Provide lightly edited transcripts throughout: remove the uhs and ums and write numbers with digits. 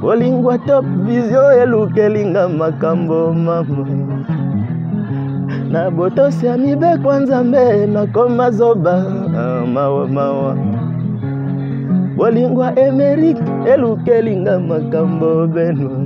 Bolingwa top visio elukelinga makambo mama. Na botosi amibe kwanza mbe makoma zoba mawa mawa. Bolingwa Emerick elukelinga makambo benwa.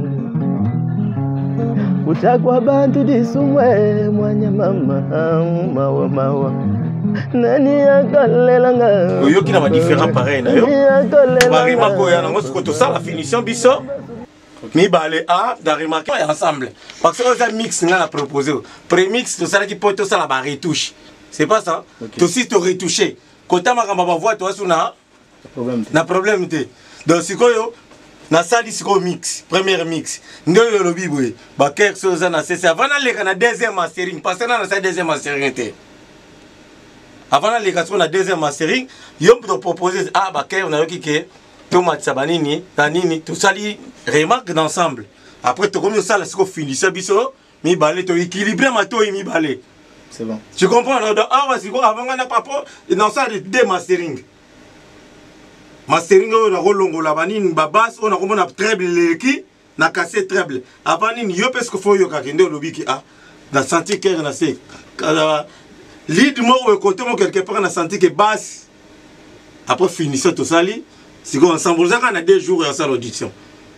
Utakwa bantu disumwe mwanya mama mawa mawa. Nani akalelanga. Yo qui n'a pas différent pareil na yo. Barima ko ya nango siko to ça la finition biso. Mi balé a da remarquer ensemble. Parce que ça mix nga la proposer. Prémix to ça qui peut to ça la ba retouche. C'est pas ça. To si to retoucher. Kota makamba ba voix to suna na problème té. Donc siko yo na sali siko mix, premier mix. Ndo yo lobi boy. Ba quelque chose na c'est avant na na deuxième mastering parce que na sa deuxième mastering té. Avant les cas on a deuxième mastering, yo peut proposer ah bah on a qui que tout match banini, tanini, tout ça li remarque d'ensemble. Après tu comme ça là c'est fini ça biso, mi balé to équilibré ma to mi balé. C'est bon. Tu comprends donc ah ouais c'est quoi avant on a pas dans ça de deux mastering. Mastering on a rolongo la banini ba basse on a comme on a treble qui na cassé treble. Avant ni yo parce que faut yo ka kende lobi ki ah dans sentir que na c'est lead moi côté moi quelque part on a senti que basse après finissant tout ça li c'est qu'on ensemble ça on a 2 jours en salle audition.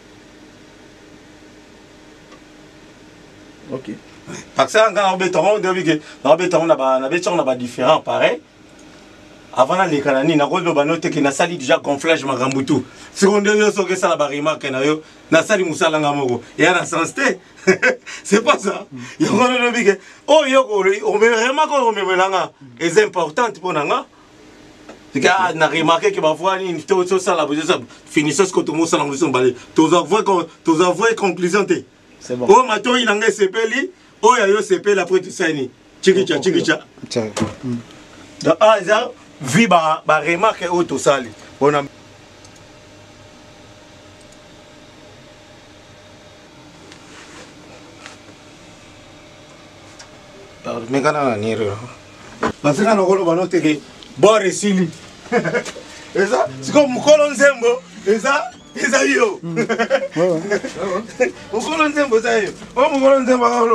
OK. Parce que quand on béton on a pas différent pareil. Avant les canani na ko ba note que na sali déjà gonflage makambutu. Seconde yo so que ça la ba remarque na yo na sali musala ngamoko. Et na sens té. C'est pas ça. Yo ko no bi que oh yo ko on me vraiment ko me melanga est importante pour nanga. C'est que na remarqué que ba fois ni to ça la ça finissant ce que tout musala ngusong balé. Tous avouer conclusion té. C'est bon. Oh mato il nanga sepeli, oh ya yo sepeli après tout ça ni. Chikicha. Donc ah ça vu ba remarque auto sali on a mais quand on a ni parce que on a noté que bon resili et ça c'est comme Mukolo Nzembo et ça yo Mukolo Nzembo ça yo oh Mukolo Nzembo.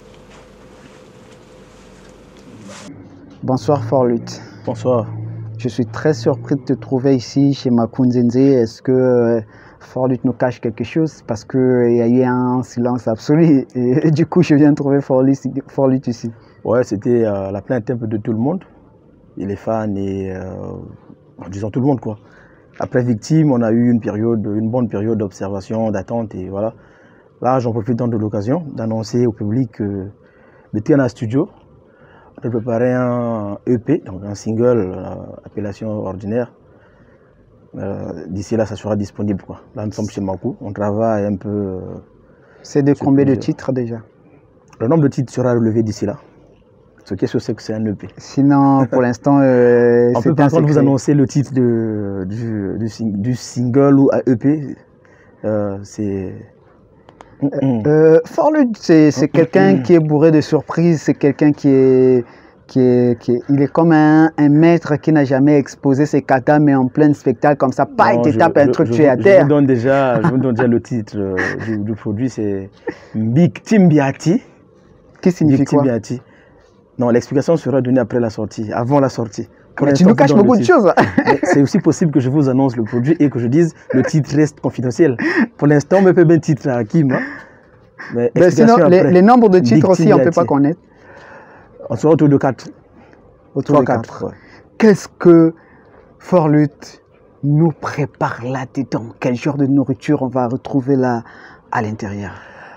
Bonsoir Forlut. Bonsoir. Je suis très surpris de te trouver ici chez Makunzenze. Est-ce que Forlut nous cache quelque chose? Parce qu'il y a eu un silence absolu. Et du coup, je viens de trouver Forlut ici. Ouais, c'était la plainte un peu de tout le monde. Et les fans et disons tout le monde quoi. Après Victime, on a eu une bonne période d'observation, d'attente et voilà. Là, j'en profite de l'occasion d'annoncer au public que le TNA Studio a préparé un EP, donc un single, appellation ordinaire. D'ici là, ça sera disponible quoi. Là, nous sommes chez Maku, on travaille un peu. C'est de combien de titres déjà? Le nombre de titres sera relevé d'ici là. Ce qui est sûr, c'est que c'est un EP. Sinon, pour l'instant, on peut par contre vous annoncer le titre du single ou EP. C'est. Forlut, c'est quelqu'un qui est bourré de surprises, c'est quelqu'un il est comme un maître qui n'a jamais exposé ses katas, mais en plein spectacle comme ça, pas été tape un truc, tu es à terre. Je vous donne déjà le titre du produit, c'est Big Timbiati. Qui signifie quoi? Timbiati. Non, l'explication sera donnée après la sortie, avant la sortie. Tu nous caches beaucoup de choses. C'est aussi possible que je vous annonce le produit et que je dise le titre reste confidentiel. Pour l'instant, on me fait bien titre à Hakim. Hein. Mais sinon, les nombres de titres aussi, on ne peut pas connaître. On sera autour de 4. Autour de 4. Ouais. Qu'est-ce que Forlut nous prépare là-dedans? Quel genre de nourriture on va retrouver là à l'intérieur?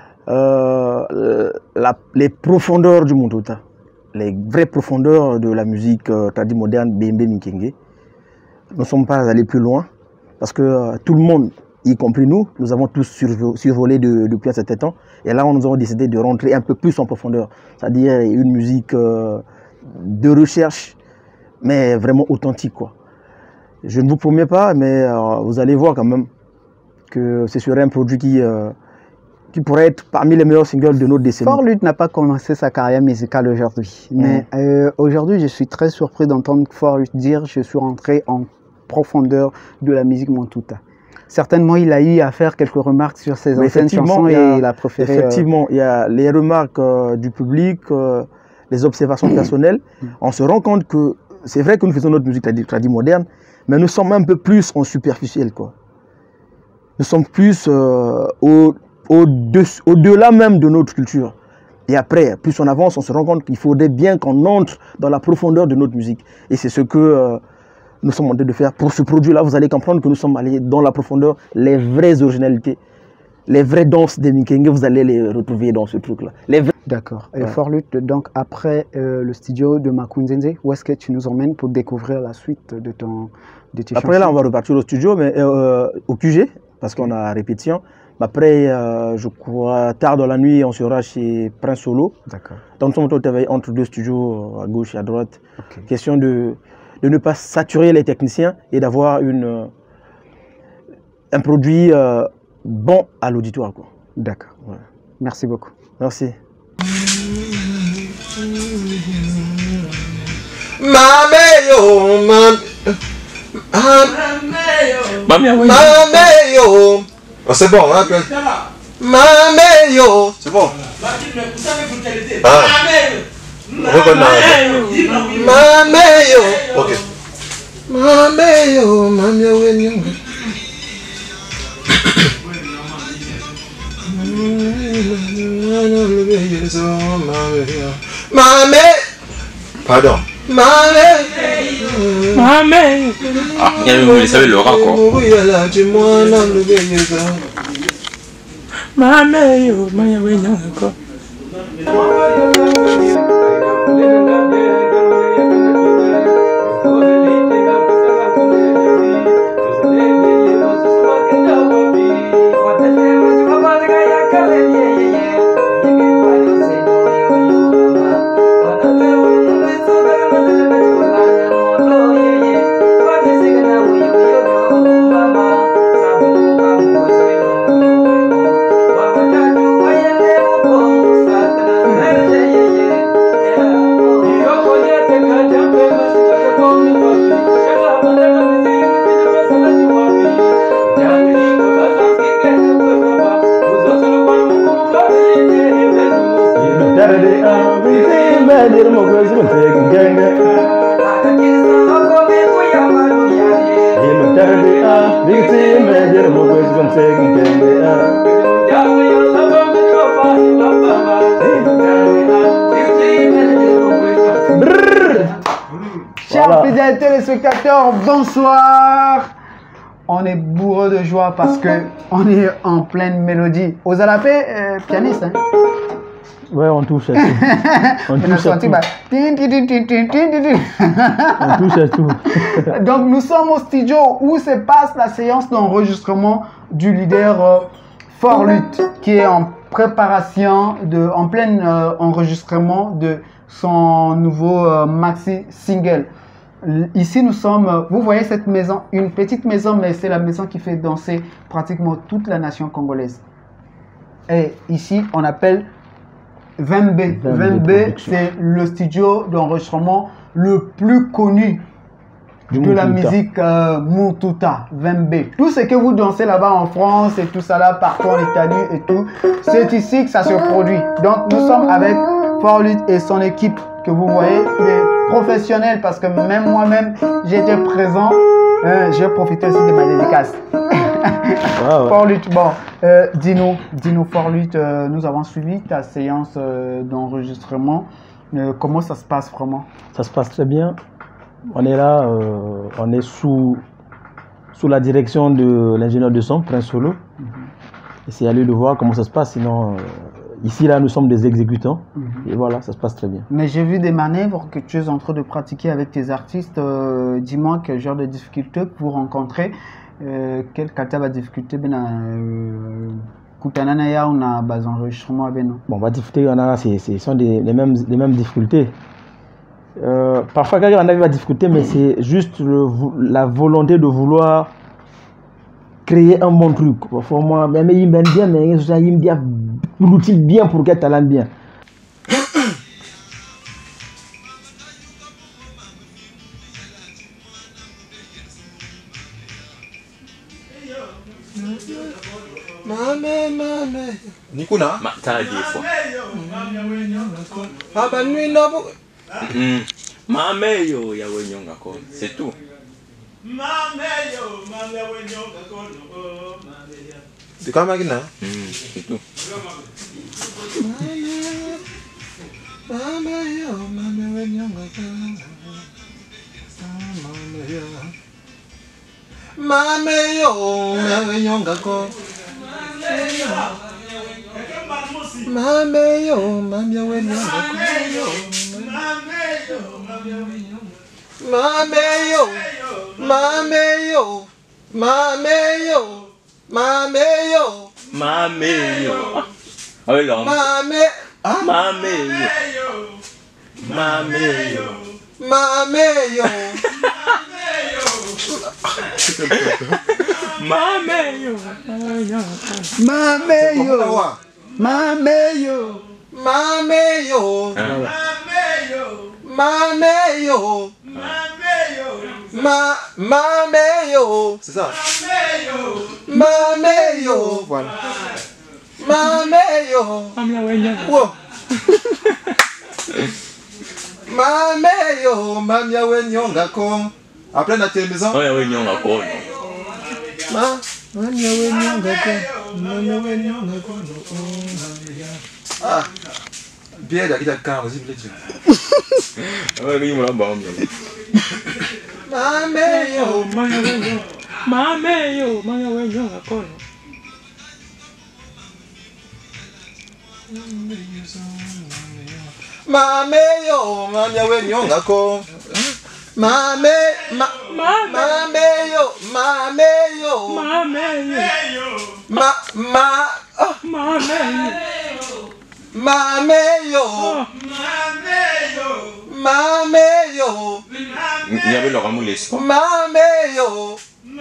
Les profondeurs du Montota. Les vraies profondeurs de la musique traditionnelle moderne Bembe Mikenge. Nous ne sommes pas allés plus loin parce que tout le monde, y compris nous avons tous survolé depuis un certain temps. Et là, nous avons décidé de rentrer un peu plus en profondeur. C'est-à-dire une musique de recherche, mais vraiment authentique, quoi. Je ne vous promets pas, mais vous allez voir quand même que ce serait un produit qui pourrait être parmi les meilleurs singles de notre décennie. Forlut n'a pas commencé sa carrière musicale aujourd'hui. Mais aujourd'hui, je suis très surpris d'entendre Forlut dire « Je suis rentré en profondeur de la musique Montouta ». certainement il a eu à faire quelques remarques sur ses anciennes chansons et il a préféré... Effectivement, il y a les remarques du public, les observations personnelles. On se rend compte que c'est vrai que nous faisons notre musique tradie moderne, mais nous sommes un peu plus en superficiel, quoi. Nous sommes plus au-delà même de notre culture. Et après, plus on avance, on se rend compte qu'il faudrait bien qu'on entre dans la profondeur de notre musique. Et c'est ce que nous sommes en train de faire. Pour ce produit-là, vous allez comprendre que nous sommes allés dans la profondeur, les vraies originalités, les vraies danses des Mikenge, vous allez les retrouver dans ce truc-là. D'accord. Et Forlut, donc après le studio de Makunzenze, où est-ce que tu nous emmènes pour découvrir la suite de tes chansons? Après là, on va repartir au studio, mais au QG, parce qu'on a répétition. Après, je crois, tard dans la nuit, on sera chez Prince Solo. D'accord. Donc, nous sommes travailler entre deux studios, à gauche et à droite. Okay. Question de ne pas saturer les techniciens et d'avoir un produit bon à l'auditoire. D'accord. Ouais. Merci beaucoup. Merci. Oh, c'est bon, hein? Mameyo! C'est bon. Ah. Mameyo! Ok. Mameyo, Mameyo, Mame! Pardon. Mame! Ah, il savait Laurent quoi. Mame, oh, Chers fidèles téléspectateurs, bonsoir. On est bourreux de joie parce que on est en pleine mélodie. Ozalapé, pianiste, hein? Ouais, on touche à tout. On touche à tout. On touche à tout. Donc nous sommes au studio où se passe la séance d'enregistrement du leader Forlut, qui est en préparation, en plein enregistrement de son nouveau maxi single. Ici nous sommes, vous voyez cette maison, une petite maison, mais c'est la maison qui fait danser pratiquement toute la nation congolaise. Et ici on appelle Vembe. Vembe, c'est le studio d'enregistrement le plus connu de la musique Mututa, Vembe. Tout ce que vous dansez là-bas en France et tout ça là, partout en Italie et tout, c'est ici que ça se produit. Donc nous sommes avec Forlut et son équipe que vous voyez, des professionnels, parce que même moi-même j'étais présent. J'ai profité aussi de ma dédicace. Wow. Forlut, bon, dis-nous Forlut, nous avons suivi ta séance d'enregistrement. Comment ça se passe vraiment? Ça se passe très bien. On est là, on est sous la direction de l'ingénieur de son, Prince Solo. Et c'est à lui de voir comment ça se passe, sinon ici là nous sommes des exécutants. Et voilà, ça se passe très bien. Mais j'ai vu des manœuvres que tu es en train de pratiquer avec tes artistes. Dis-moi quel genre de difficultés que vous rencontrez. Quel cas de difficulté on a bas enregistrement avec nous. Bon, bah difficulté, ce sont les mêmes difficultés. Parfois, quand on arrive à difficulté, mais c'est juste la volonté de vouloir créer un bon truc. Parfois, moi, mais il m'aime bien, mais il me dit l'outil bien pour qu'elle talent bien. Mame. Nikuna? T'as des fois. Ah bah nuit non. Mame yo ya wenyonga ko. C'est tout. C'est quand même là. C'est tout. Ah oui, là. C'est ça. Mameyo. Voilà. Mameyo. Wow. Mameyo. Mamia wenyonga ko. Après la télévision. Oh ya wenyonga ko. Mamia wenyonga ko. Mamia wenyonga ko. Ah. Bien dakika 40 s'il vous plaît. Ah oui, moi là-bas. Mameyo. Mameyo, mamia wenyonga ko. Mameyo, mamia wenyonga ko. Mameyo. Mameyo. Il y avait le rameau l'espoir. Mameyo.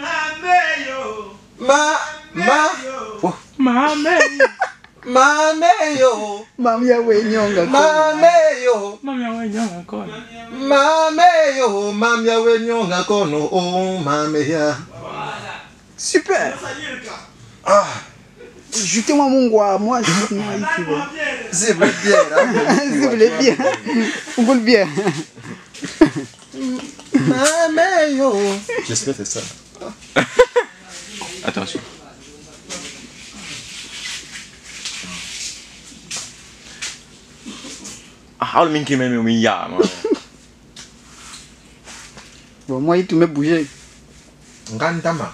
Mameyo. Mamia wenyonga. Mameyo. Mamia wenyonga ko. Mameyo. Mamia wenyonga ko no. Oh, mameya. Super. Ah. Jutez-moi mon goût, moi jute-moi ici. C'est bien. S'il vous plaît, bien. On goûte bien. Mameyo. J'espère que c'est ça. Attention. Ah, le minki même oui ya. Bon, moi, il te met bouger. Ngandama.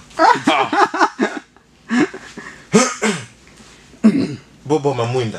Bobo Mamwinda.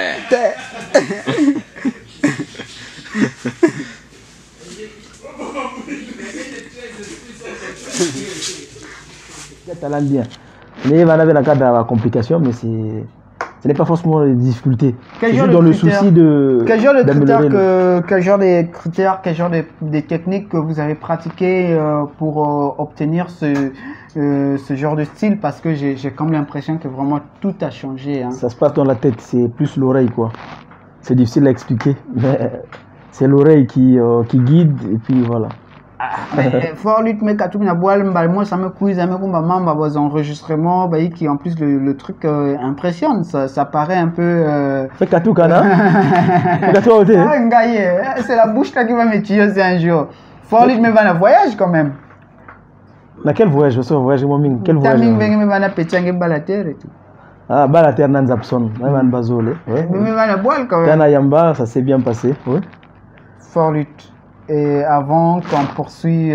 Talent bien. Mais on avait la cadre de la complication, mais ce n'est pas forcément des difficultés. C'est juste dans le souci de. Quel genre de critères, quel genre de techniques que vous avez pratiquées pour obtenir ce genre de style? Parce que j'ai comme l'impression que vraiment tout a changé. Hein. Ça se passe dans la tête, c'est plus l'oreille quoi. C'est difficile à expliquer, mais c'est l'oreille qui guide et puis voilà. Fort lutte mais quand moi ça me couille, ça me combat mamba vos enregistrements bah qui en plus le truc impressionne, ça paraît un peu c'est Katou Kana. C'est la bouche là qui va me tuer c'est un jour. Fort lutte mais va un voyage quand même. Dans quel voyage? Je suis voyage moi quel voyage? Taming va na pétiangue balater et tout. Ah balater nan Zapson, même bazole. Mais va na boile quand même. Kana Yamba, ça s'est bien passé, oui. Fort lutte. Et avant qu'on poursuit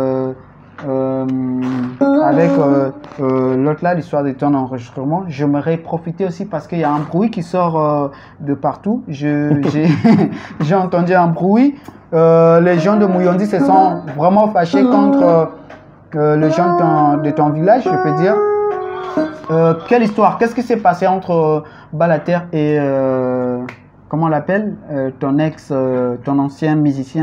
avec l'autre là, l'histoire de ton enregistrement, j'aimerais profiter aussi parce qu'il y a un bruit qui sort de partout. J'ai entendu un bruit. Les gens de Mouyondi se sont vraiment fâchés contre les gens de ton village, je peux dire. Quelle histoire? Qu'est-ce qui s'est passé entre Balater et... comment on l'appelle, ton ex, ton ancien musicien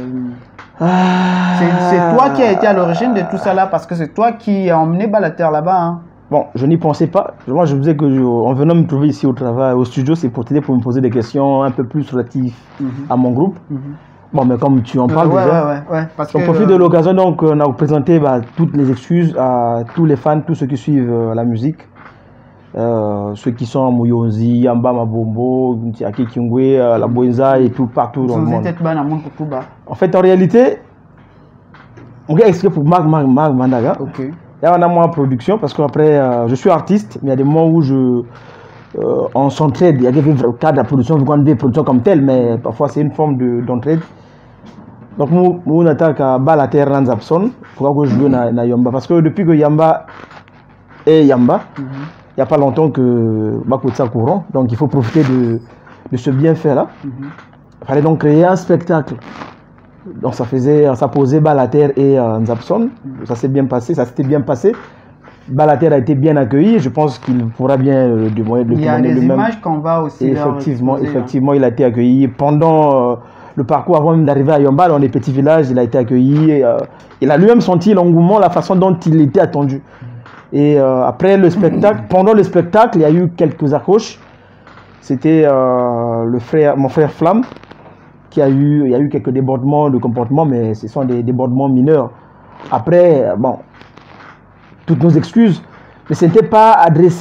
C'est toi qui as été à l'origine de tout ça là, parce que c'est toi qui as emmené Balater là-bas. Hein. Bon, je n'y pensais pas. Moi, je me disais qu'en venant me trouver ici au travail, au studio, c'est pour t'aider, pour me poser des questions un peu plus relatives à mon groupe. Bon, mais comme tu en parles déjà, parce on profite de l'occasion, donc on a présenté toutes les excuses à tous les fans, tous ceux qui suivent la musique, ceux qui sont à Mouyonzi, Amba Mabombo, Ntiaki Kingwe, la Bouenza et tout, partout dans le monde. En fait, en réalité, on va expliquer pour Marc Mandaga. Il y a un mois production parce qu'après, je suis artiste, mais il y a des moments où on s'entraide. Il y a des cas de la production, vous connaissez production comme telle, mais parfois c'est une forme d'entraide. Donc, nous attaquons à Balater Ranzapson pour que je joue à Yamba. Parce que depuis que Yamba est Yamba, il n'y a pas longtemps que Bakotsa courant. Donc, il faut profiter de ce bienfait-là. Il fallait donc créer un spectacle. Donc, ça posait Balater et Nzapson. Ça s'est bien passé, ça s'était bien passé. Balater a été bien accueilli. Je pense qu'il pourra bien le témoigner. Il y a des images qu'on va aussi. Effectivement, il a été accueilli pendant. Le parcours avant même d'arriver à Yamba, dans les petits villages, il a été accueilli. Il a lui-même senti l'engouement, la façon dont il était attendu. Et après le spectacle, pendant le spectacle, il y a eu quelques accroches. C'était mon frère Flamme il y a eu quelques débordements de comportement, mais ce sont des débordements mineurs. Après, bon, toutes nos excuses, mais ce n'était pas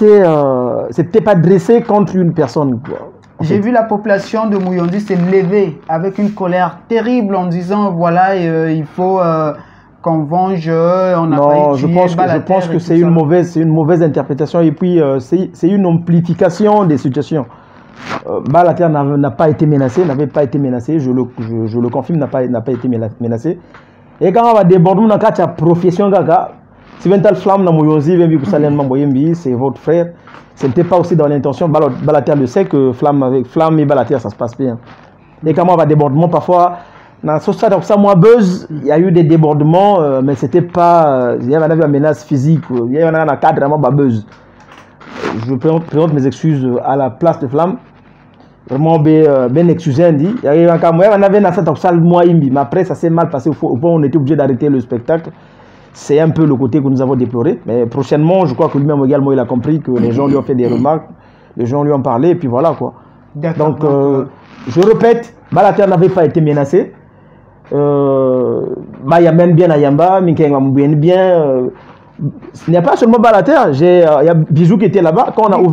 dressé contre une personne, quoi. J'ai vu la population de Mouyonzi se lever avec une colère terrible en disant voilà, il faut qu'on venge, on a non, je pense que c'est une mauvaise interprétation et puis c'est une amplification des situations. Balater n'a pas été menacé, n'avait pas été menacé, je le confirme, n'a pas été menacé. Et quand on va déborder dans la profession, si Vental Flamme na Mouyonzi, c'est votre frère. Ce n'était pas aussi dans l'intention. Balater le sait que Flamme et Balater, ça se passe bien. Et quand on va débordement, parfois, dans ce stade, buzz, il y a eu des débordements, mais c'était pas. Il y avait une menace physique, il y avait un cadre vraiment buzz. Je présente mes excuses à la place de Flamme. Vraiment, bien excusé, dit. Il y avait un cas, mais après, ça s'est mal passé. Au point où on était obligé d'arrêter le spectacle. C'est un peu le côté que nous avons déploré. Mais prochainement, je crois que lui-même également, il a compris que les gens lui ont fait des remarques, les gens lui ont parlé, et puis voilà quoi. Donc, je répète, Balater n'avait pas été menacé. Il y a même bien à Yamba, bien. Il n'y a pas seulement Balater, il y a Bijou qui était là-bas. Quand on a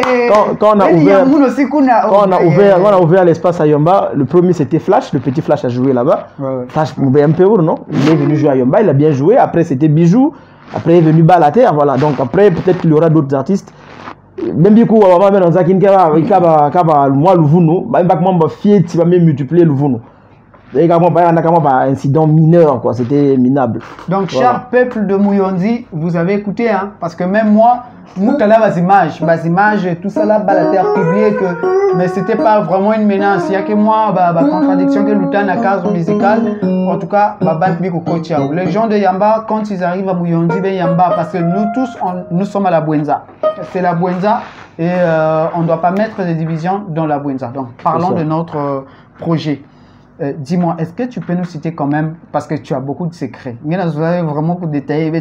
ouvert l'espace à Yamba, le premier c'était Flash, le petit Flash a joué là-bas. Flash un peu non? Il est venu jouer à Yamba, il a bien joué. Après c'était Bijou, après il est venu Balater, voilà. Donc après peut-être qu'il y aura d'autres artistes. Même du coup, on va mettre dans un moi le Vounou, tu vas même multiplier le Vounou. Il y a un incident mineur, quoi. C'était minable. Donc, voilà. Cher peuple de Mouyonzi, vous avez écouté, hein, parce que même moi, nous, tu as les images, tout ça là, Balater publié que, mais c'était pas vraiment une menace. Il y a que moi, contradiction que l'outan à cadre musical, en tout cas, les gens de Yamba, quand ils arrivent à Mouyonzi, ben Yamba, parce que nous tous, nous sommes à la Bouenza. C'est la Bouenza et on ne doit pas mettre des divisions dans la Bouenza. Donc, parlons de notre projet. Dis-moi, est-ce que tu peux nous citer quand même, parce que tu as beaucoup de secrets, vraiment pour détailler,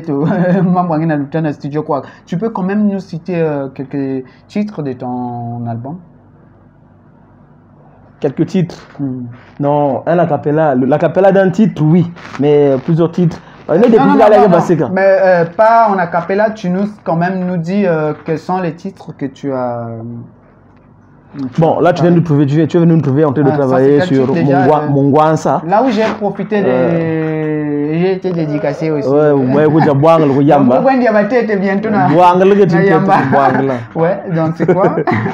tu peux quand même nous citer quelques titres de ton album? Quelques titres? Non, un acapella d'un titre, oui, mais plusieurs titres. Mais pas en acapella, tu nous quand même nous dis quels sont les titres que tu as. Bon, là tu viens de nous trouver en train de travailler sur Mongwansa. Là où j'ai profité de. J'ai été dédicacé aussi. Ouais, donc c'est quoi?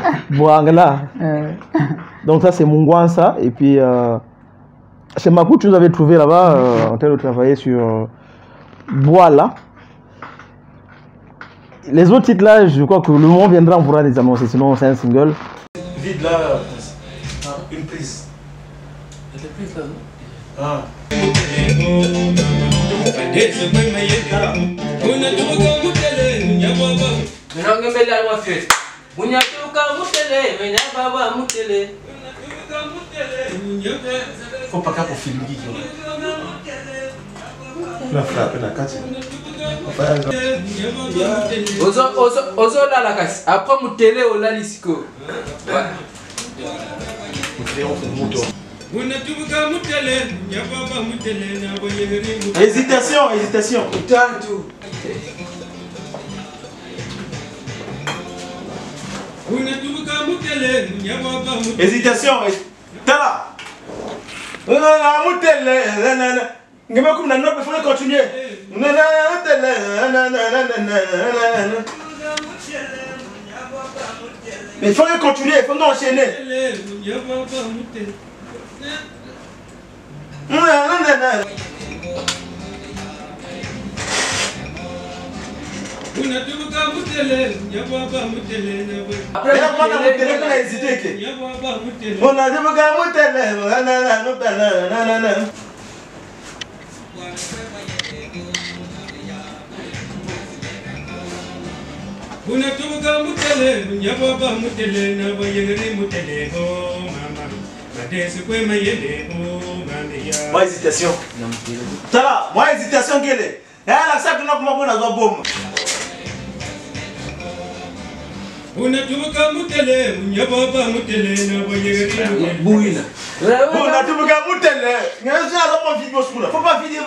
Donc ça c'est Mongwansa. Et puis chez Makou, tu nous avais trouvé là-bas en train de travailler sur Boala. Les autres titres là, je crois que le moment viendra, on pourra les annoncer, sinon c'est un single. Vide là, une prise. Il y a des prises là, non? Ah. Faut pas qu'à pour filmer qui la frappe la carte. Ozo la casse. Après mon télé au la lisco. Hésitation, hésitation. Hésitation. Tala. Il faut continuer. Mais il faut continuer, il faut enchaîner. Moi hésitation. Tala, moi hésitation quelle est? La sac de notre maman a bombe. Faut pas finir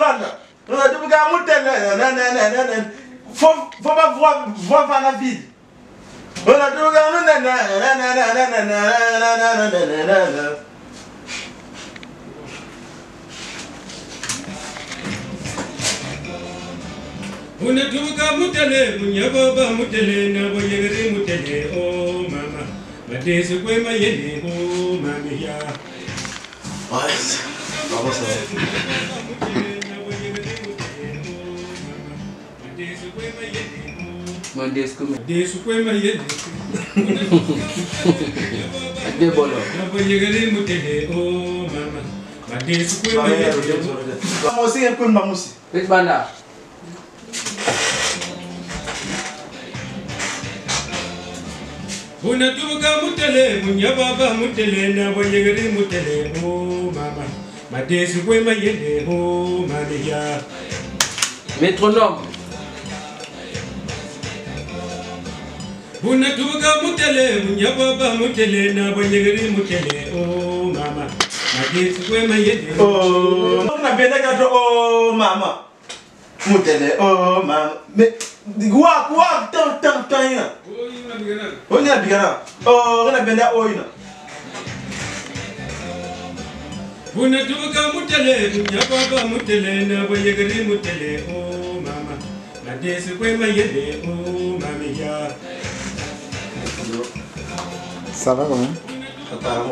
faut pas voir la vie. Métronome. Oh maman. Mutele, oh maman. Mais quoi tant. On est bien. Oh, on a bien là, oh, Ça va quand même? Apparemment.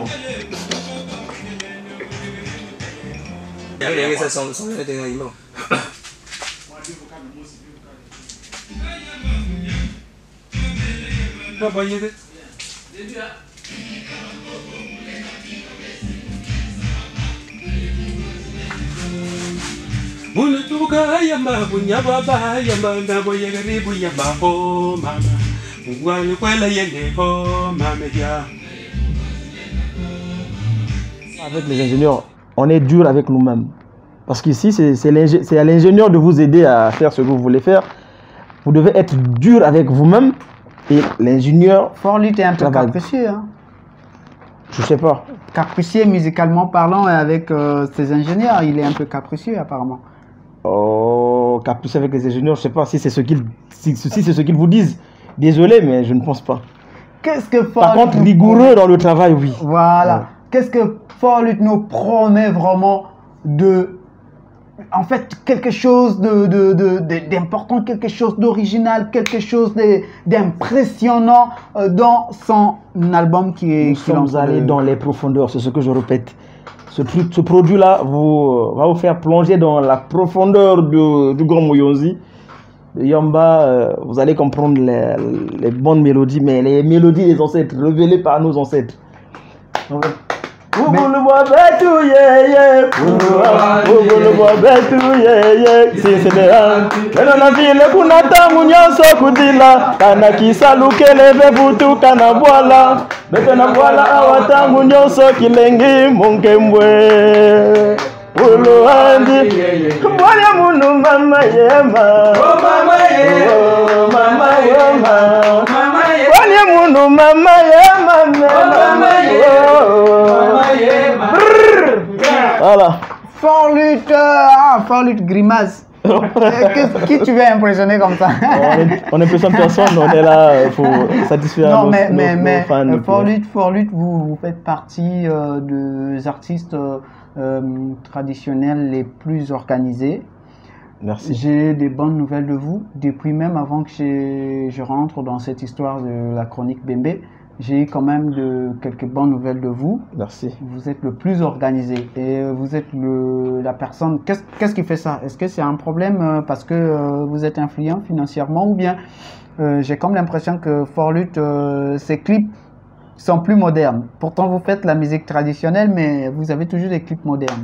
Avec les ingénieurs, on est dur avec nous-mêmes. Parce qu'ici, c'est à l'ingénieur de vous aider à faire ce que vous voulez faire. Vous devez être dur avec vous-même et l'ingénieur... Fort Lutte est un peu capricieux. Hein? Je sais pas. Capricieux musicalement parlant et avec ses ingénieurs, il est un peu capricieux apparemment. Oh, capricieux avec les ingénieurs, je sais pas si c'est ce qu'ils vous disent. Désolé, mais je ne pense pas. Qu'est-ce que Par contre, rigoureux dans le travail, oui. Voilà. Ouais. Qu'est-ce que Fort Lutte nous promet vraiment en fait, quelque chose d'important, quelque chose d'original, quelque chose d'impressionnant dans son album qui est... Nous sommes allés dans les profondeurs, c'est ce que je répète. Ce produit-là va vous faire plonger dans la profondeur du Grand Moyonzi. Yamba, vous allez comprendre les bonnes mélodies, mais les mélodies des ancêtres, révélées par nos ancêtres. Fort lutte, fort lutte grimace. Qui tu veux impressionner comme ça? On impressionne personne, on est là pour satisfaire nos fans. Fort lutte, vous faites partie des artistes traditionnels les plus organisés. Merci. J'ai des bonnes nouvelles de vous. Depuis même avant que je rentre dans cette histoire de la chronique Bembe, j'ai eu quand même quelques bonnes nouvelles de vous. Merci. Vous êtes le plus organisé et vous êtes la personne. Qu'est-ce qui fait ça? Est-ce que c'est un problème parce que vous êtes influent financièrement ou bien j'ai comme l'impression que Fort Lutte, ses clips sont plus modernes. Pourtant, vous faites la musique traditionnelle, mais vous avez toujours des clips modernes.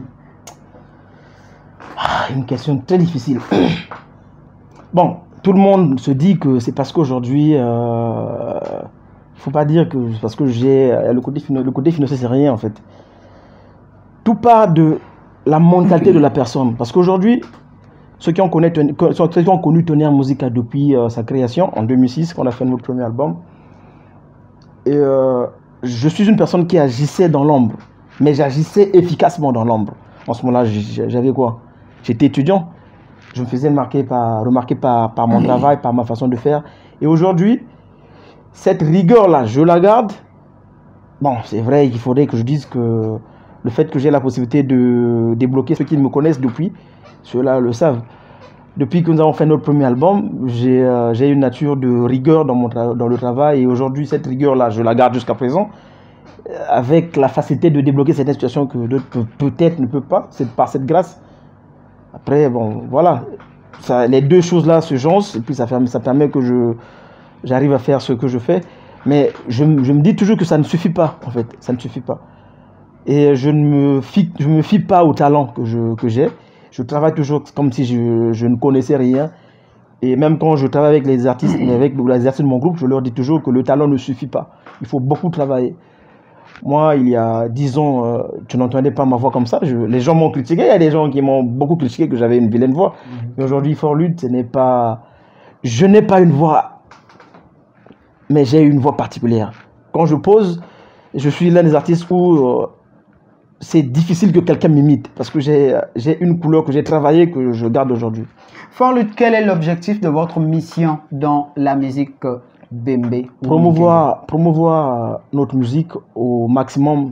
Une question très difficile. Bon, tout le monde se dit que c'est parce qu'aujourd'hui, faut pas dire que parce que j'ai le côté financier, c'est rien en fait. Tout part de la mentalité de la personne. Parce qu'aujourd'hui, ceux qui ont connu Tonnerre Musica depuis sa création en 2006, quand on a fait notre premier album, et, je suis une personne qui agissait dans l'ombre, mais j'agissais efficacement dans l'ombre. En ce moment-là, j'avais quoi? J'étais étudiant, je me faisais remarquer par mon travail, par ma façon de faire. Et aujourd'hui, cette rigueur-là, je la garde. Bon, c'est vrai qu'il faudrait que je dise que le fait que j'ai la possibilité de débloquer ceux qui me connaissent depuis, ceux-là le savent. Depuis que nous avons fait notre premier album, j'ai une nature de rigueur dans le travail. Et aujourd'hui, cette rigueur-là, je la garde jusqu'à présent, avec la facilité de débloquer certaines situations que d'autres peut-être ne peuvent pas, c'est par cette grâce. Après, bon, voilà, les deux choses-là se joncent, et puis ça permet que j'arrive à faire ce que je fais. Mais je me dis toujours que ça ne suffit pas, en fait, ça ne suffit pas. Et je ne me fie pas au talent que j'ai. Je travaille toujours comme si je ne connaissais rien. Et même quand je travaille avec les artistes, avec les artistes de mon groupe, je leur dis toujours que le talent ne suffit pas. Il faut beaucoup travailler. Moi, il y a 10 ans, tu n'entendais pas ma voix comme ça. Les gens m'ont critiqué. Il y a des gens qui m'ont beaucoup critiqué que j'avais une vilaine voix. Mais aujourd'hui, Fort Lutte, je n'ai pas une voix, mais j'ai une voix particulière. Quand je pose, je suis l'un des artistes où c'est difficile que quelqu'un m'imite. Parce que j'ai une couleur que j'ai travaillée, que je garde aujourd'hui. Fort Lutte, quel est l'objectif de votre mission dans la musique Bembe? Promouvoir notre musique au maximum.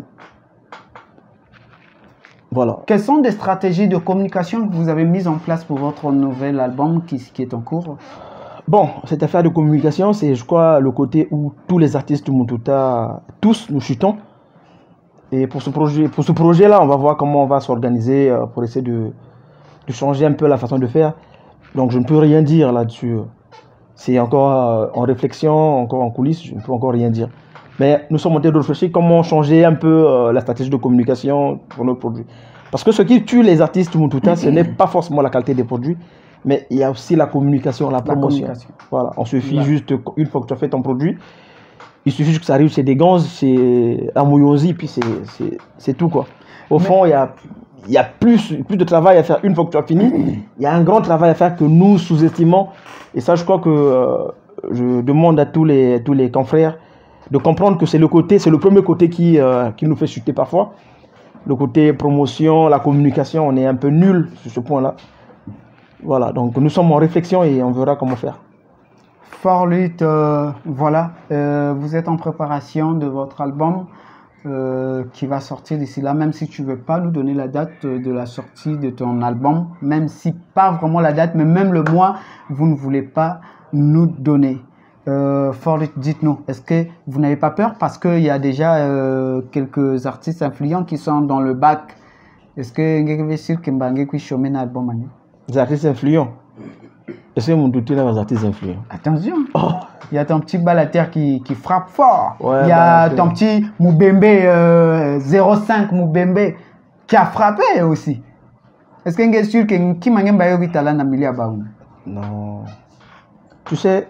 Voilà. Quelles sont des stratégies de communication que vous avez mises en place pour votre nouvel album qui est en cours? Bon, cette affaire de communication, c'est, je crois, le côté où tous les artistes de Montouta, tous nous chutons. Et pour ce projet-là, on va voir comment on va s'organiser pour essayer de changer un peu la façon de faire. Donc, je ne peux rien dire là-dessus. C'est encore en réflexion, encore en coulisses, je ne peux encore rien dire. Mais nous sommes en train de réfléchir comment changer un peu la stratégie de communication pour notre produit. Parce que ce qui tue les artistes tout le temps, ce n'est pas forcément la qualité des produits, mais il y a aussi la communication, la promotion. Voilà, on suffit juste, une fois que tu as fait ton produit, il suffit juste que ça arrive chez des gants, chez Amouyosi, puis c'est tout quoi. Au fond, il y a plus de travail à faire une fois que tu as fini. Il y a un grand travail à faire que nous sous-estimons. Et ça, je crois que je demande à tous les confrères de comprendre que c'est le premier côté qui nous fait chuter parfois. Le côté promotion, la communication, on est un peu nul sur ce point-là. Voilà, donc nous sommes en réflexion et on verra comment faire. Fort Lutte, voilà, vous êtes en préparation de votre album qui va sortir d'ici là, même si tu ne veux pas nous donner la date de la sortie de ton album, même si pas vraiment la date, mais même le mois, vous ne voulez pas nous donner. Fort Lutte, dites-nous, est-ce que vous n'avez pas peur parce qu'il y a déjà quelques artistes influents qui sont dans le bac? Est-ce que vous avez sûr que vous avez un album? Des artistes influents? Est-ce que mon doute là, des artistes influents? Attention, il y a ton petit Balater qui frappe fort. Ouais, il y a ton petit Moubembe 05 Moubembe qui a frappé aussi. Est-ce que vous êtes sûr que qui m'a dit que talent Amelia Baou? Non. Tu sais,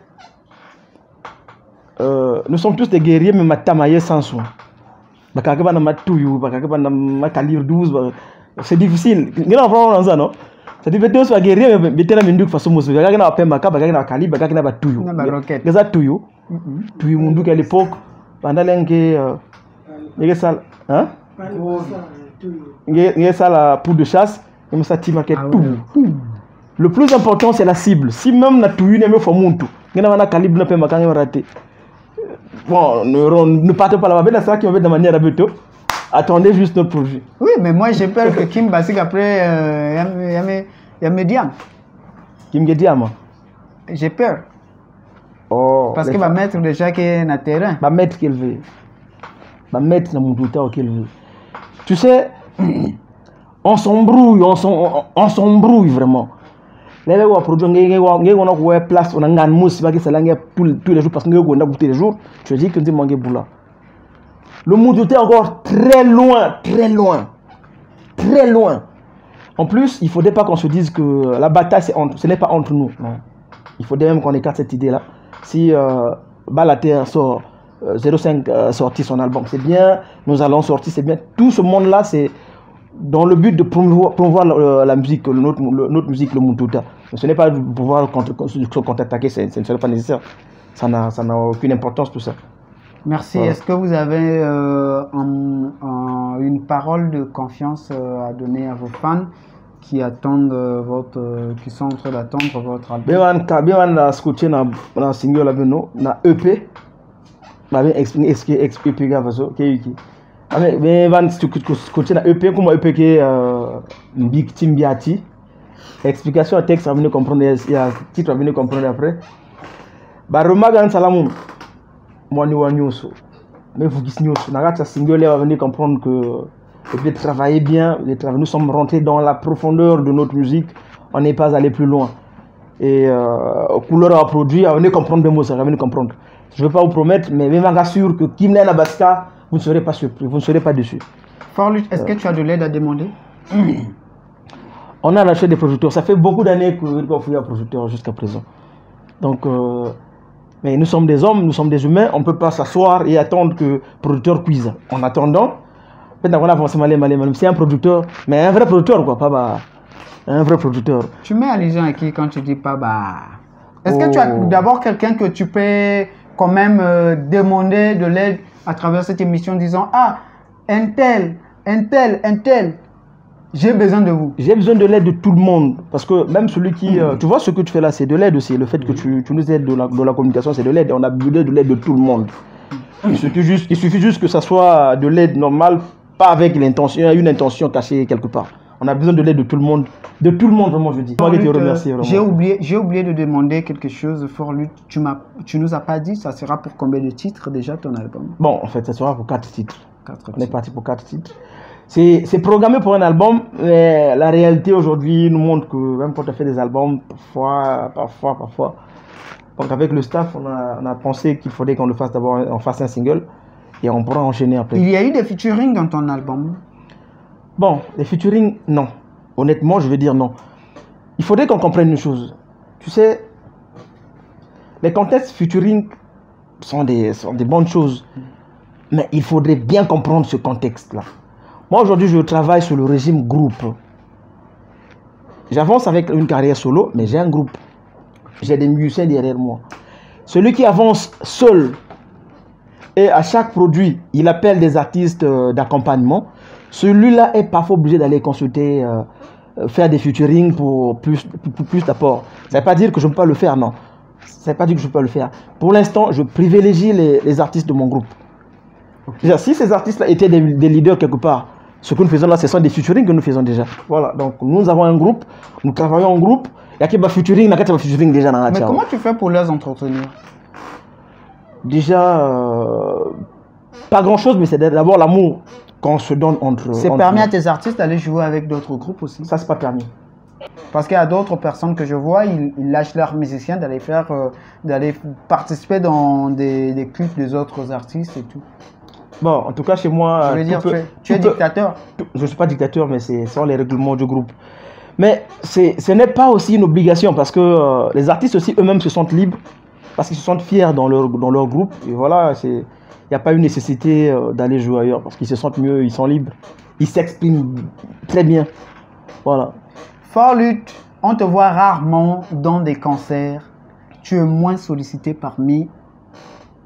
nous sommes tous des guerriers, mais matamaye sans soin. Calibre 12, c'est difficile. Non? Ça dit que tu es guerrier, mais tu es un façon de faire. Tu as un calibre, tu as un tuyau. Tu as un tuyau. Puis, à l'époque, pendant que. Hein? Il y a ça la poudre de chasse, et ça tire tout. Ouais. Le plus important c'est la cible. Si même na tout une fois monte, il y a un calibre n'a pas marqué raté. Bon, ne partez pas là-bas, c'est ça qui va de manière à buter. Attendez juste notre projet. Oui, mais moi j'ai peur que Kim Basik après, il y a Mediam. Kim Gediama. J'ai peur. Oh, Parce qu'il va mettre déjà qui est dans le terrain. Va mettre qu'il veut. Va mettre dans mon tout qu'il veut. Tu sais, on s'embrouille vraiment. Les gens qui produisent, on a place, on a une mousse, tous les jours parce qu'on a goûté les jours. Je dis que tu manges boula. Le monde est encore très loin, très loin, très loin. En plus, il ne faudrait pas qu'on se dise que la bataille, ce n'est pas entre nous. Non. Il faudrait même qu'on écarte cette idée-là. Si Balater sort 05 sortit son album, c'est bien. Nous allons sortir, c'est bien. Tout ce monde-là, c'est dans le but de promouvoir la musique, notre musique, le Mututa. Ce n'est pas de pouvoir contre-attaquer, ce ne serait pas nécessaire. Ça n'a aucune importance tout ça. Merci. Voilà. Est-ce que vous avez une parole de confiance à donner à vos fans qui attendent qui sont en train d'attendre votre album? Bien, on a scotché dans single avec nous, dans EP. Bah bien expliquer EP gavazo qui. Mais on scotché dans EP comme EP qui Big Team Biati. Explication à texte, on va venir comprendre. Il y a titre, on va venir comprendre après. Bah remarque un salamum. Moi ni wanyoso. Mais vous qui n'yoso, n'a single va venir comprendre que de travailler bien, nous sommes rentrés dans la profondeur de notre musique, on n'est pas allé plus loin. Et couleur à produit, on venir comprendre des mots, ça va venir comprendre. Je ne veux pas vous promettre, mais même je sûr que Kim Nena Baska, vous ne serez pas surpris, vous ne serez pas déçus. Forlut, est-ce que tu as de l'aide à demander? On a lâché des producteurs, ça fait beaucoup d'années qu'on fait un producteur jusqu'à présent. Donc, mais nous sommes des hommes, nous sommes des humains, on ne peut pas s'asseoir et attendre que le producteur cuise. En attendant, c'est un producteur, mais un vrai producteur, quoi, pas un vrai producteur. Tu mets allusion à qui quand tu dis pas bah? Est-ce que tu as d'abord quelqu'un que tu peux quand même demander de l'aide à travers cette émission disant ah, un tel, j'ai besoin de vous. J'ai besoin de l'aide de tout le monde. Parce que même celui qui... tu vois, ce que tu fais là, c'est de l'aide aussi. Le fait que tu nous aides dans la communication, c'est de l'aide. On a besoin de l'aide de tout le monde. Il suffit juste que ça soit de l'aide normale, pas avec une intention cachée quelque part. On a besoin de l'aide de tout le monde. De tout le monde, vraiment, je dis. J'ai oublié de demander quelque chose, Forlut. Tu nous as pas dit, ça sera pour combien de titres déjà ton album? Bon, en fait, ça sera pour 4 titres. On est parti pour 4 titres. C'est programmé pour un album, mais la réalité aujourd'hui nous montre que même quand on fait des albums, parfois. Donc avec le staff, on a pensé qu'il faudrait qu'on le fasse d'abord, on fasse un single et on pourra enchaîner après. Il y a eu des featuring dans ton album? Bon, les featuring, non. Honnêtement, je vais dire non. Il faudrait qu'on comprenne une chose. Tu sais, les contextes featuring sont des bonnes choses, mais il faudrait bien comprendre ce contexte-là. Moi, aujourd'hui, je travaille sur le régime groupe. J'avance avec une carrière solo, mais j'ai un groupe. J'ai des musiciens derrière moi. Celui qui avance seul, et à chaque produit, il appelle des artistes d'accompagnement. Celui-là est parfois obligé d'aller consulter, faire des featuring pour plus d'apport. Ça ne veut pas dire que je ne peux pas le faire, non. Ça ne veut pas dire que je ne peux pas le faire. Pour l'instant, je privilégie les artistes de mon groupe. Déjà, si ces artistes-là étaient des leaders quelque part, ce que nous faisons là, ce sont des featuring que nous faisons déjà. Voilà, donc nous avons un groupe, nous travaillons en groupe. Il y a qui va featuring, il y a qui va featuring déjà dans la Mais comment tu fais pour les entretenir? Déjà, pas grand-chose, mais c'est d'abord l'amour qu'on se donne entre... C'est permis à tes artistes d'aller jouer avec d'autres groupes aussi? Ça, c'est pas permis. Parce qu'il y a d'autres personnes que je vois, ils lâchent leurs musiciens d'aller participer dans des clips des autres artistes et tout. Bon, en tout cas, chez moi... Je veux dire, tu es dictateur. Je ne suis pas dictateur, mais ce sont les règlements du groupe. Mais ce n'est pas aussi une obligation, parce que les artistes aussi, eux-mêmes, se sentent libres, parce qu'ils se sentent fiers dans leur groupe. Et voilà, il n'y a pas une nécessité d'aller jouer ailleurs, parce qu'ils se sentent mieux, ils sont libres. Ils s'expriment très bien. Voilà. Forlut, on te voit rarement dans des concerts. Tu es moins sollicité parmi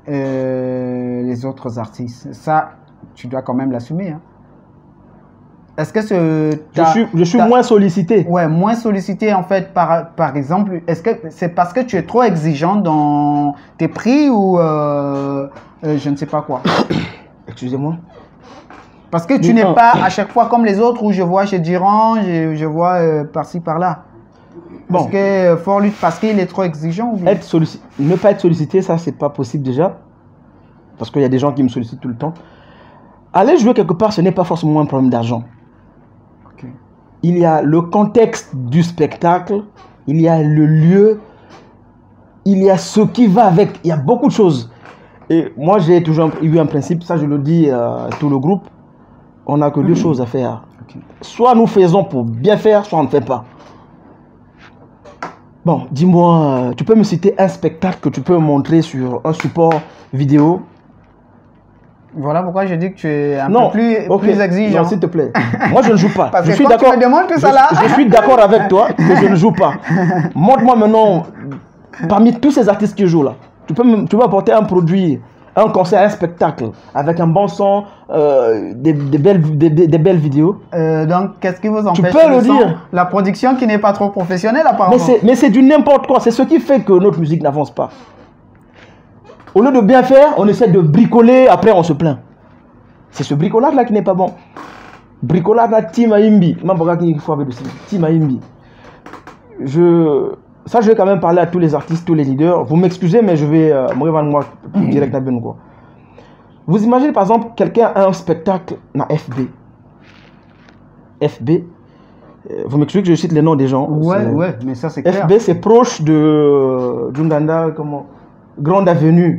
les autres artistes. Ça, tu dois quand même l'assumer. Hein. Est-ce que je suis moins sollicité. Ouais, moins sollicité en fait par exemple. Est-ce que c'est parce que tu es trop exigeant dans tes prix ou je ne sais pas quoi? Excusez-moi. Parce que tu n'es pas à chaque fois comme les autres où je vois chez Durand, je vois par-ci par-là. Bon. Parce que Fort-Lutte, parce qu'il est trop exigeant ou bien? Ne pas être sollicité, ça c'est pas possible déjà. Parce qu'il y a des gens qui me sollicitent tout le temps. Aller jouer quelque part, ce n'est pas forcément un problème d'argent. Okay. Il y a le contexte du spectacle, il y a le lieu, il y a ce qui va avec, il y a beaucoup de choses. Et moi j'ai toujours eu un principe, ça je le dis à tout le groupe, on n'a que deux choses à faire. Okay. Soit nous faisons pour bien faire, soit on ne fait pas. Bon, dis-moi, tu peux me citer un spectacle que tu peux montrer sur un support vidéo? Voilà pourquoi je dis que tu es un peu plus exigeant. Non, s'il te plaît. Moi, je ne joue pas. Parce que quand tu me demandes tout ça là... Je suis d'accord avec toi que je ne joue pas. Montre-moi maintenant, parmi tous ces artistes qui jouent là, tu peux apporter un produit, un concert, un spectacle, avec un bon son, des belles vidéos. Donc, qu'est-ce qui vous empêche? Tu peux le dire. La production qui n'est pas trop professionnelle apparemment. Mais c'est du n'importe quoi. C'est ce qui fait que notre musique n'avance pas. Au lieu de bien faire, on essaie de bricoler, après on se plaint. C'est ce bricolage-là qui n'est pas bon. Bricolage là, Tima Imbi. Tima Imbi. Ça, je vais quand même parler à tous les artistes, tous les leaders. Vous m'excusez, mais je vais me revendre moi direct à Ben. Vous imaginez par exemple, quelqu'un a un spectacle dans FB. FB. Vous m'excusez que je cite les noms des gens. Ouais, mais ça c'est clair. FB, c'est proche de Djunganda, comment? Grande avenue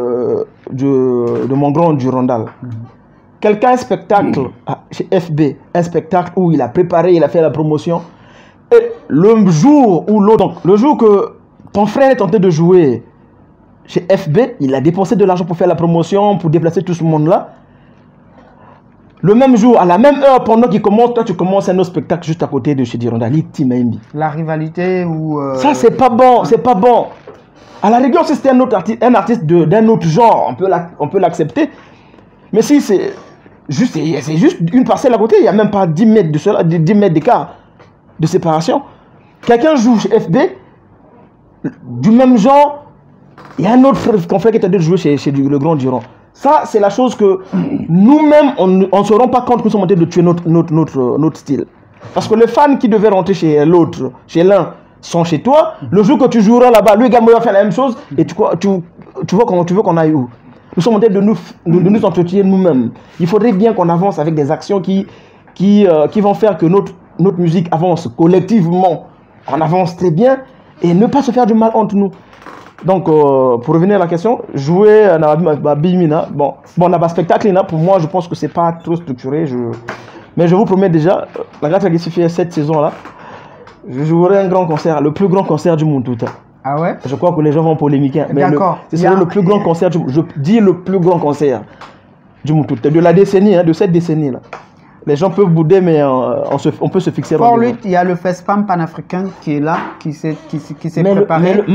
de mon grand Durandal. Quelqu'un a un spectacle chez FB, un spectacle où il a préparé, il a fait la promotion. Et le jour où l'autre, le jour que ton frère est tenté de jouer chez FB, il a dépensé de l'argent pour faire la promotion, pour déplacer tout ce monde-là. Le même jour, à la même heure, pendant qu'il commence, toi tu commences un autre spectacle juste à côté de chez Durandal. La rivalité ou... Ça c'est pas bon, c'est pas bon. À la rigueur, si c'était un artiste d'un autre genre, on peut l'accepter. Mais si c'est juste une parcelle à côté, il n'y a même pas 10 mètres d'écart de séparation. Quelqu'un joue chez FB, du même genre, il y a un autre confrère qui est en train de jouer chez le Grand Durand. Ça, c'est la chose que nous-mêmes, on ne se rend pas compte que nous sommes en train de tuer notre style. Parce que les fans qui devaient rentrer chez l'autre, chez l'un, sont chez toi, le jour que tu joueras là-bas, lui également va faire la même chose, et tu veux qu'on aille où? Nous sommes en train de nous entretenir nous-mêmes. Il faudrait bien qu'on avance avec des actions qui vont faire que notre musique avance collectivement. On avance très bien, et ne pas se faire du mal entre nous. Donc, pour revenir à la question, jouer à Bimina, bon, on a pas spectacle, pour moi, je pense que c'est pas trop structuré, mais je vous promets déjà, la grâce qui s'est fait cette saison-là, je jouerai un grand concert, le plus grand concert du monde tout le temps. Ah ouais? Je crois que les gens vont polémiquer. D'accord. C'est le plus grand concert, je dis le plus grand concert du monde tout le temps, de la décennie, de cette décennie-là. Les gens peuvent bouder, mais on peut se fixer. Fort-Lutte, il y a le FESPAM panafricain qui est là, qui s'est préparé.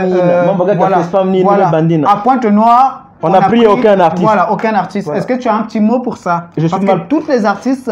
À Pointe-Noire, on n'a pris aucun artiste. Voilà, aucun artiste. Voilà. Est-ce que tu as un petit mot pour ça? Parce que tous les artistes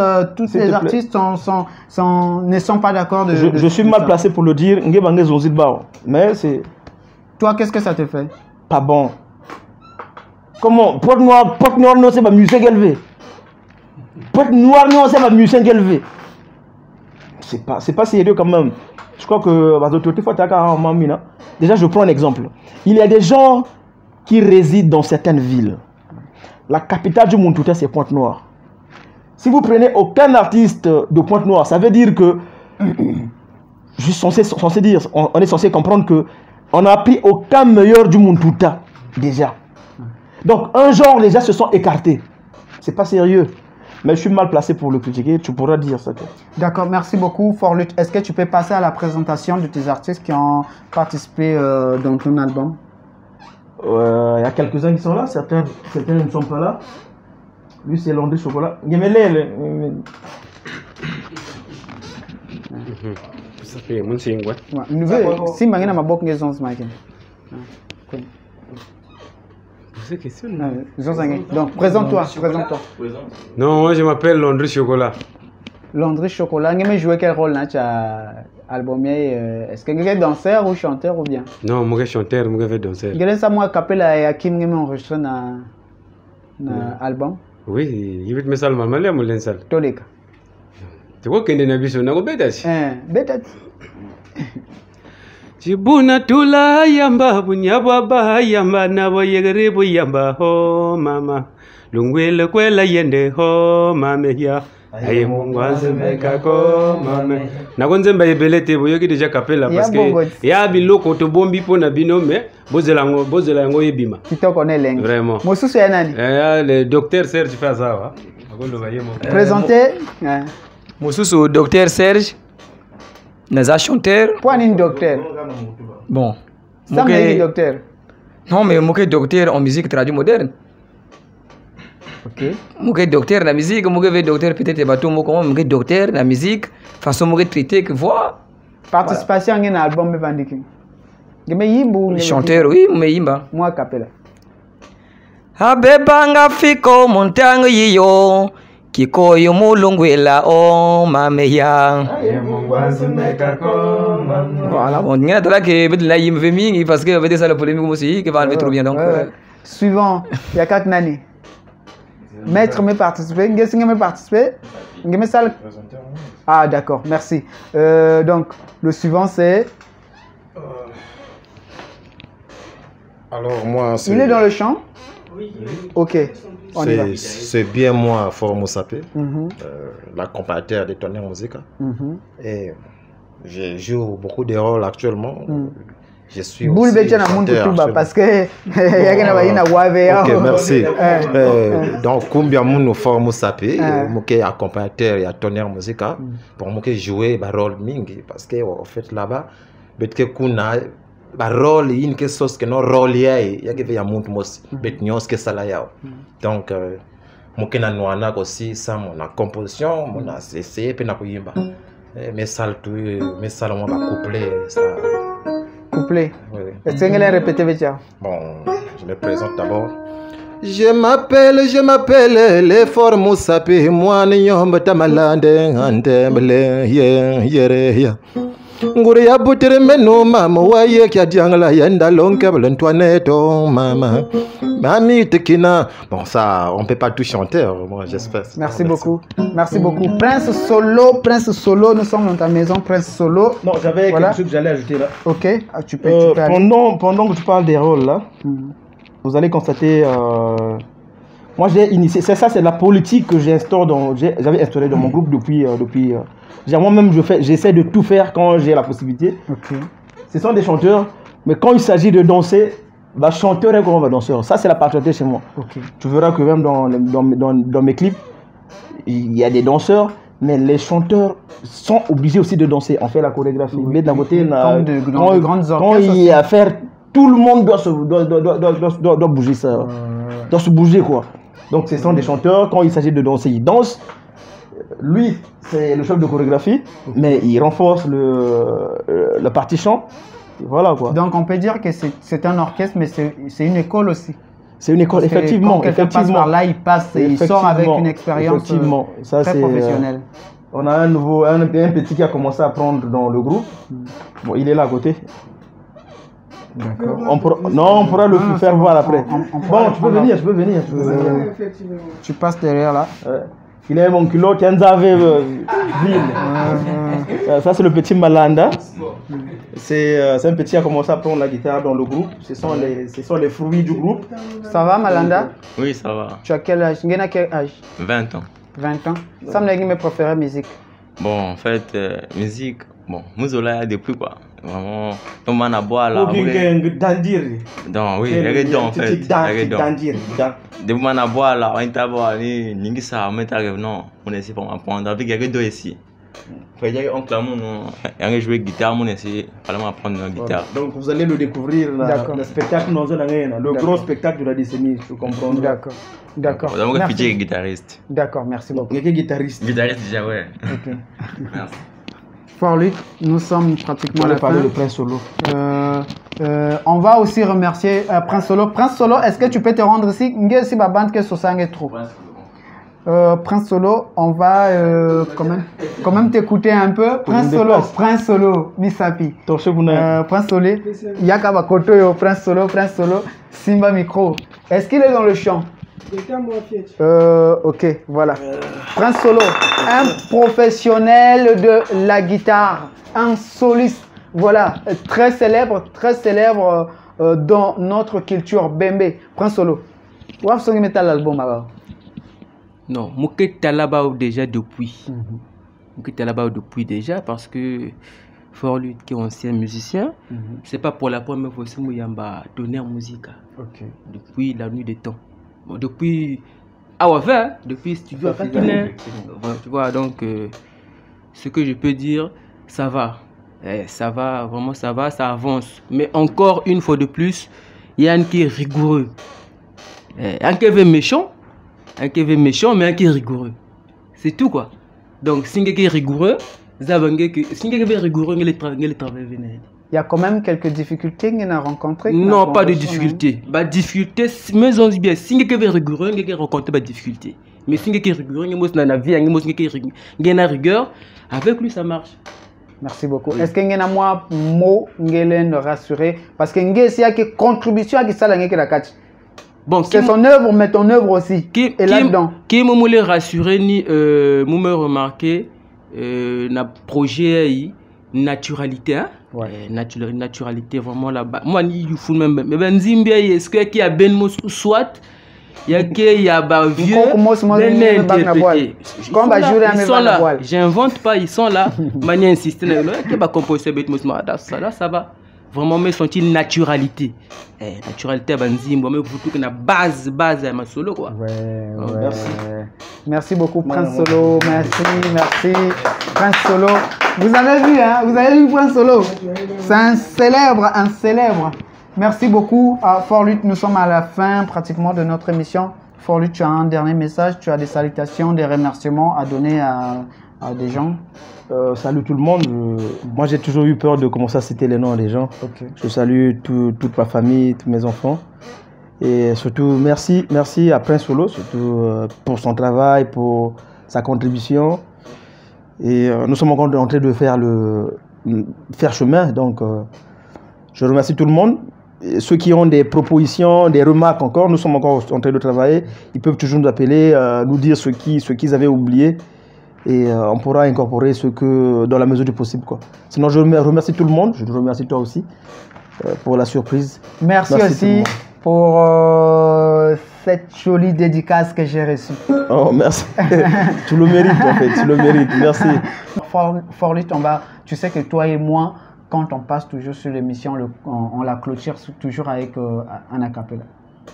ne sont pas d'accord. Je suis mal placé pour le dire. Mais c'est... Toi, qu'est-ce que ça te fait? Pas bon. Comment? Porte-Noire, non, c'est pas musée élevé. Porte-Noire, non, c'est pas musée élevé. C'est pas sérieux quand même. Je crois que... Déjà, je prends un exemple. Il y a des gens qui résident dans certaines villes. La capitale du Montouta, c'est Pointe-Noire. Si vous prenez aucun artiste de Pointe-Noire, ça veut dire que... Je suis censé dire, on est censé comprendre que on n'a pris aucun meilleur du Montouta, déjà. Donc, un genre, les gens se sont écartés. C'est pas sérieux. Mais je suis mal placé pour le critiquer, tu pourras dire ça. D'accord, merci beaucoup, Fort-Lutte. Est-ce que tu peux passer à la présentation de tes artistes qui ont participé dans ton album? Il y a quelques-uns qui sont là, certains ne sont pas là. Lui, c'est Landry Chocolat. Donc, présente-toi. Non, moi je m'appelle Landry Chocolat. Landry Chocolat, tu joué quel rôle dans l'album? Est-ce que tu es danseur ou chanteur ou bien? Non, je suis chanteur, je suis danseur. Quel est moi capella et Hakim qui enregistré dans l'album? Oui, je vais te mettre ça dans le mal, je Toleka. tu vois qu'il y a une vision, on a Peut-être. Chibuna tula yamba bunyaba ba yamba na boyegere bu yamba ho mama lungwele kwela yende ho mame ya aye mungwaze meka ko mame nakonzemba ebelete boyoki deja capella parce que ya biloko to bombi pona bino me bozela ngo yebima Kitoko ne lengi vraiment mosusu ya nani le docteur Serge Fazawa akolo bayemo présenter Mosusu docteur Serge Naza chanteur. Pourquoi un docteur? Bon. Ça me docteur. Non, mais moi docteur en musique traduite moderne. Ok. Moi docteur en musique, moi docteur peut-être bateau, moi docteur en musique, façon moi traiter que voix. Participation à un album me vendique. Chanteur, oui, mais yimba. Moi capella. Abebanga fiko montango yiyo. Kikoyo mulungwela o mameya. Voilà, on y a là que là il me fait mingi parce que avait ça la polémique aussi qui va trop bien donc. Suivant, il y a 4 années. Maître me participer, qu'est-ce que me participer? Me ça. Ah d'accord, merci. Donc le suivant c'est alors moi il est dans le champ? Oui. OK. C'est bien moi, Formou Sapé, l'accompagnateur de Tonnerre Musica. Et je joue beaucoup de rôles actuellement. Je suis aussi chanteur parce que ok, merci. Donc, combien de Formou Sapé, je accompagnateur de Tonnerre Musica, pour moi jouer un rôle mingi parce que en fait là-bas, ba rôle in que sos que no rôle yai ya que ya muntu mos bet nyos que sala yao donc mokena noana aussi ça mon composition mon essayé pe na kuyimba mais sal tout mais sal on va couplet est-ce que elle répéter vecha bon je me présente d'abord. Je m'appelle les Formou Sapé moi nyomba tamalande antemble yere nguri ya butere meno mama waye kya diangla yenda lonke blentoineto mama mami tekina bon ça on peut pas tout chanter moi j'espère. Merci beaucoup Prince Solo nous sommes dans ta maison Prince Solo. Non j'avais quelque chose que j'allais ajouter là. OK tu peux pendant que tu parles des rôles là vous allez constater moi j'ai initié c'est la politique que j'avais instaurée dans mon groupe depuis moi-même j'essaie de tout faire quand j'ai la possibilité. Okay. Ce sont des chanteurs, mais quand il s'agit de danser, bah chanteur et comment va danseur. Ça c'est la particularité chez moi. Okay. Tu verras que même dans mes clips, il y a des danseurs, mais les chanteurs sont obligés aussi de danser. On fait la chorégraphie. Mais d'un côté, quand il y a à faire, tout le monde doit bouger ça, doit se bouger quoi. Donc ce sont des chanteurs, quand il s'agit de danser, ils dansent. Lui, c'est le chef de chorégraphie, mais il renforce le partie chant. Voilà quoi. Donc on peut dire que c'est un orchestre, mais c'est une école aussi. C'est une école, effectivement. Passe par là, il sort avec une expérience très professionnelle. On a un petit qui a commencé à prendre dans le groupe. Bon, il est là à côté. D'accord. On pourra le faire voir après. Bon, tu peux venir. Tu passes derrière là. Il est mon culot qui avait ville. Ça c'est le petit Malanda. C'est un petit qui a commencé à prendre la guitare dans le groupe. Ce sont les fruits du groupe. Ça va Malanda? Oui, ça va. Tu as quel âge? Tu as quel âge? 20 ans. 20 ans. Ça me dit mes préférées musique. Bon, en fait, musique, bon, Mouzola depuis quoi. Vraiment, on m'a boire là. Donc oui, reggaeton en fait. De m'a boire là, on t'a boire ni ça, on t'arrive non, on essaie pour m'apprendre avec reggaeton ici. Faut dire on clame on a joué guitare, on essaie vraiment apprendre la guitare. Donc vous allez le découvrir le spectacle dans le gros spectacle de la décennie, je comprends. D'accord. On va pitcher guitariste. D'accord, merci beaucoup. Guitariste déjà ouais. OK. Merci. Fort-Luc, nous sommes pratiquement à la fin. De Prince Solo. On va aussi remercier Prince Solo. Prince Solo, est-ce que tu peux te rendre ici? Si ma bande que ce sang est trop. Prince Solo, on va quand même t'écouter un peu. Prince Solo, Misapi. Prince Solo, Yakaba Kotoyo, Prince Solo, Simba Micro. Est-ce qu'il est dans le chant? Ok, voilà. Prince Solo, un professionnel de la guitare, un soliste, voilà, très célèbre dans notre culture bembe. Prince Solo, où est-ce que tu as l'album alors? Non, je suis là-bas déjà depuis. Je suis là-bas depuis déjà parce que Forlut, qui est ancien musicien, c'est pas pour la première fois que je suis donné en musique. Depuis la nuit des temps. Bon, depuis depuis Studio Africain. Tu vois, donc ce que je peux dire, ça va. Ça va, vraiment ça va, ça avance. Mais encore une fois de plus, il y a un qui est rigoureux. Un qui est méchant, mais un qui est rigoureux. C'est tout quoi. Donc, si quelqu'un est rigoureux, il y a quand même quelques difficultés qu'on a rencontrées. Non, pas de difficultés. Difficulté, mais on dit bien, si quelqu'un est rigoureux, il a rencontré des difficultés. Mais si quelqu'un est rigoureux, il a rigueur, avec lui ça marche. Merci beaucoup. Oui. Est-ce qu'il y a un mot de rassurer? Parce qu'il y a une contribution à ça. Bon, c'est son œuvre, mais ton œuvre aussi. Et là-dedans. Qui m'a rassuré, m'a remarqué, na projet naturalité, hein? Ouais. Naturalité vraiment là-bas. Moi, il faut même. Mais ben Zimbia, est-ce qu'il y a ben mot soit? Il y a vieux. Ils sont là. J'invente pas, ils sont là. Mania insiste. Qui va composer bet mot là, ça va. Vraiment me sentir naturalité. Naturalité banzim, moi vous tout que na base à ma solo quoi. Ouais. Merci beaucoup Prince Solo, merci Prince Solo. Vous avez vu Prince Solo. C'est un célèbre. Merci beaucoup à Forlut, nous sommes à la fin pratiquement de notre émission. Forlut, tu as un dernier message, tu as des salutations, des remerciements à donner à des gens. Salut tout le monde. Moi j'ai toujours eu peur de commencer à citer les noms des gens. Okay. Je salue toute ma famille, tous mes enfants. Et surtout merci à Prince Solo, surtout pour son travail, pour sa contribution. Et nous sommes encore en train de faire chemin. Donc je remercie tout le monde. Et ceux qui ont des propositions, des remarques encore, nous sommes encore en train de travailler. Ils peuvent toujours nous appeler, nous dire ce qu'ils avaient oublié. Et on pourra incorporer ce que dans la mesure du possible quoi. Sinon je remercie tout le monde, je te remercie toi aussi pour la surprise. Merci aussi pour cette jolie dédicace que j'ai reçue. Oh merci. Tu le mérites en fait, tu le mérites. Merci. Forlut, tu sais que toi et moi, quand on passe toujours sur l'émission, on la clôture toujours avec un acapella.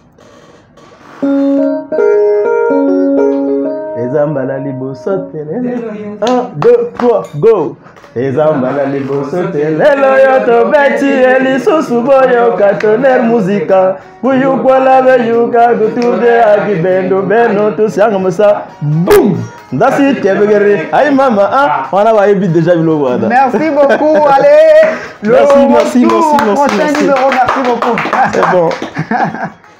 Ezambala liboso telele 1, 2, 3, go. Ezambala liboso telele yo to beti elisusu boyo katoner muzika buyu kwala beyuka gutude agibendo beno to sianga musa boum ndasi tebegere ay mama on a va déjà vu le wada. Merci beaucoup, allez. Merci. Prochain numéro, merci beaucoup. C'est bon.